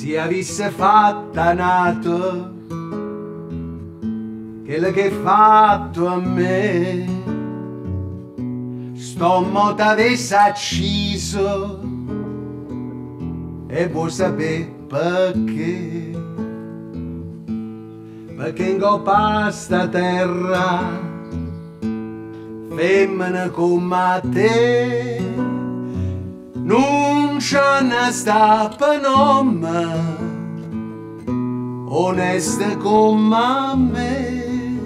si avesse fatta nato quello che hai fatto a me, sto mo t'avesse acciso e vuoi sapere perché? Perché in coppa sta terra femmina come te non ce ne sta per nome onesta come me.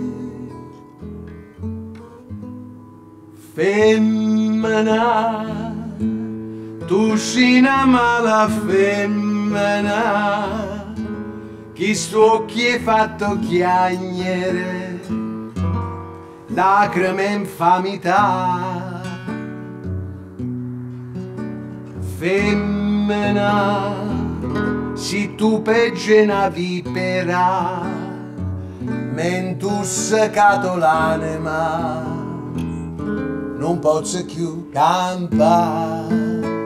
Femmina, tu sei una mala femmina, chi sto occhi è fatto chiagnere, lacrime e infamità. Femmina, se tu peggio una vipera, m'entu seccato l'anima, non posso più campare.